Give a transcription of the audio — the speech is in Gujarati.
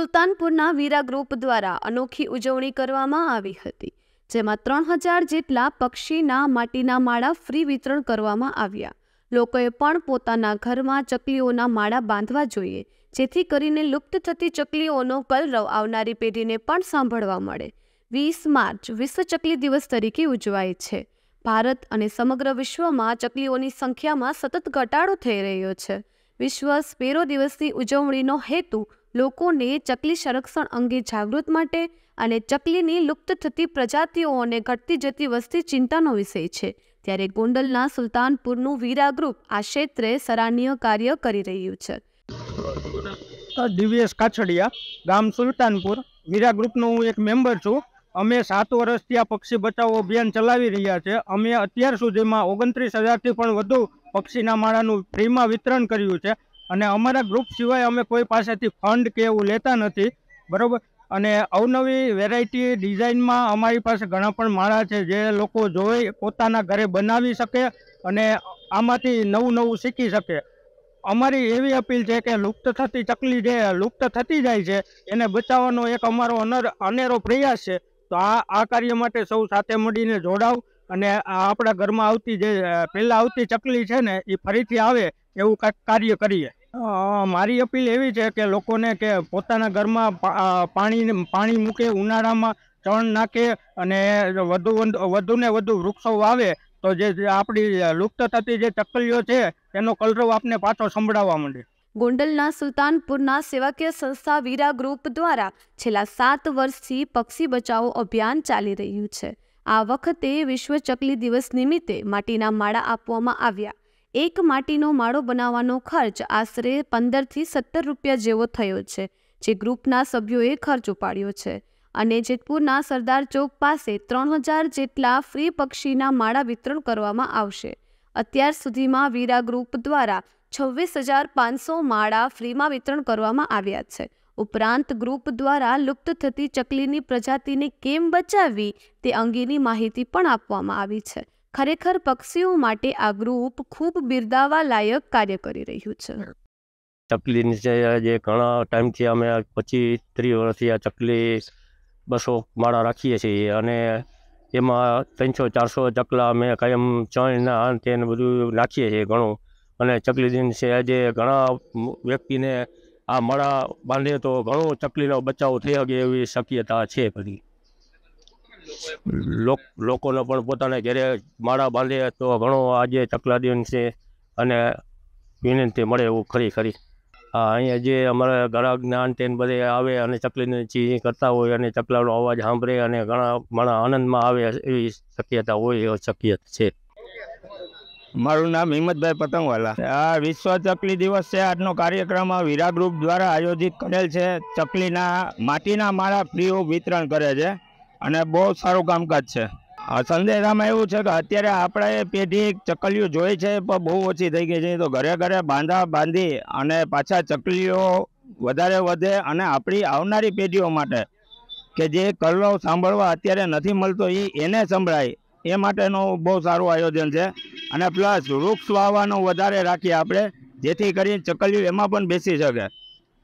સુલતાનપુરના વીરા ગ્રુપ દ્વારા અનોખી ઉજવણી કરવામાં આવી હતી, જેમાં 3000 જેટલા પક્ષીના માટીના માળા ફ્રી વિતરણ કરવામાં આવ્યા। લોકોએ પણ પોતાના ઘરમાં ચકલીઓના માળા બાંધવા જોઈએ, જેથી કરીને લુપ્ત થતી ચકલીઓનો કલરવ આવનારી પેઢીને પણ સાંભળવા મળે। 20 માર્ચ વિશ્વ ચકલી દિવસ તરીકે ઉજવાય છે। ભારત અને સમગ્ર વિશ્વમાં ચકલીઓની સંખ્યામાં સતત ઘટાડો થઈ રહ્યો છે। વિશ્વ સ્પેરો દિવસની ઉજવણીનો હેતુ લોકોને ચકલી સંરક્ષણ અંગે જાગૃત માટે અને ચકલીની લુપ્ત થતી પ્રજાતિઓ અને ઘટતી જતી વસ્તી ચિંતાનો વિષય છે। ત્યારે ગોંડલના સુલતાનપુરનું વીરા ગ્રુપ આ ક્ષેત્રે સરાહનીય કાર્ય કરી રહ્યું છે। દિવ્યેશ કાછડિયા, ગામ સુલતાનપુર, વીરા ગ્રુપનો હું એક મેમ્બર છું। અમે 7 વર્ષથી આ પક્ષી બચાવો અભિયાન ચલાવી રહ્યા છે। અમે અત્યાર સુધીમાં 29,000થી પણ વધુ પક્ષીના માળાનું ફ્રીમાં વિતરણ કર્યું છે અને અમારા ગ્રુપ સિવાય અમે કોઈ પાસેથી ફંડ કે એવું લેતા નથી, બરાબર। અને અવનવી વેરાયટી ડિઝાઇનમાં અમારી પાસે ઘણા પણ માળા છે જે લોકો જોઈ પોતાના ઘરે બનાવી શકે અને આમાંથી નવું શીખી શકે। અમારી એવી અપીલ છે કે લુપ્ત થતી ચકલી જે લુપ્ત થતી જાય છે એને બચાવવાનો એક અમારો અનેરો પ્રયાસ છે। તો આ કાર્ય માટે સૌ સાથે મળીને જોડાવ અને આપણા ઘરમાં આવતી જે પહેલાં આવતી ચકલી છે ને એ ફરીથી આવે એવું કાંઈક કાર્ય કરીએ। મારી અપીલ એવી છે કે લોકોને કે પોતાના ઘરમાં પાણી મૂકે, ઉનાળામાં ચણ નાખે અને વધુને વધુ વૃક્ષો વાવે તો જે આપણી લુપ્ત થતી જે ચકલીઓ છે એનો કલરવ આપને પાછો સંભળાવવા માંડે। ગોંડલના સુલતાનપુરના સેવાકીય સંસ્થા વીરા ગ્રુપ દ્વારા છેલ્લા 7 વર્ષથી પક્ષી બચાવો અભિયાન ચાલી રહ્યું છે। આ વખતે વિશ્વ ચકલી દિવસ નિમિત્તે માટીના માળા આપવામાં આવ્યા। એક માટીનો માળો બનાવવાનો ખર્ચ આશરે 15થી 17 રૂપિયા જેવો થયો છે, જે ગ્રુપના સભ્યોએ ખર્ચ ઉપાડ્યો છે અને જેતપુરના સરદાર ચોક પાસે 3000 જેટલા ફ્રી પક્ષીના માળા વિતરણ કરવામાં આવશે। અત્યાર સુધીમાં વીરા ગ્રુપ દ્વારા 26,500 માળા ફ્રીમાં વિતરણ કરવામાં આવ્યા છે। ઉપરાંત ગ્રુપ દ્વારા લુપ્ત થતી ચકલીની પ્રજાતિને કેમ બચાવવી તે અંગેની માહિતી પણ આપવામાં આવી છે। ખરેખર પક્ષીઓ માટે આ ગ્રુપ ખૂબ બિરદાવવા લાયક કાર્ય કરી રહ્યું છે। ચકલીની જે ઘણા ટાઈમથી અમે 25-30 વર્ષથી આ ચકલી 200 માળા રાખીએ છીએ અને એમાં 300-400 ચકલા અમે કાયમ ચણના અંતે બધું નાખીએ છીએ ઘણું। અને ચકલી દિન છે આજે ઘણા વ્યક્તિને આ માળા બાંધે તો ઘણો ચકલીનો બચાવ થઈ શકે એવી શક્યતા છે બધી। લોકોને પણ પોતાના ઘરે માળા બાંધે તો ઘણો આજે ચકલા દિન છે અને વિનંતી મળે એવું ખરી। અહીંયા જે અમારા ગ્રાહકના અંતે બધે આવે અને ચકલીની ચીજ કરતા હોય અને ચકલાનો અવાજ સાંભળે અને ઘણા માણસ આનંદમાં આવે એવી શક્યતા હોય એવી શક્યતા છે। મારું નામ હિંમતભાઈ પતંગવાલા। આ વિશ્વ ચકલી દિવસ છે, આજનો કાર્યક્રમ વીરા ગ્રુપ દ્વારા આયોજિત કરેલ છે। ચકલીના માટીના માળા ફ્રી વિતરણ કરે છે અને બહુ સારું કામકાજ છે। સંદેશામાં એવું છે કે અત્યારે આપણે પેઢી ચકલીઓ જોઈ છે પણ બહુ ઓછી થઈ ગઈ છે, તો ઘરે ઘરે બાંધી અને પાછા ચકલીઓ વધારે વધે અને આપણી આવનારી પેઢીઓ માટે કે જે કલરવ સાંભળવા અત્યારે નથી મળતો એને સંભળાય એ માટેનું બહુ સારું આયોજન છે। અને પ્લસ વૃક્ષ વાવવાનું વધારે રાખીએ આપણે, જેથી કરીને ચકલીઓ એમાં પણ બેસી શકે।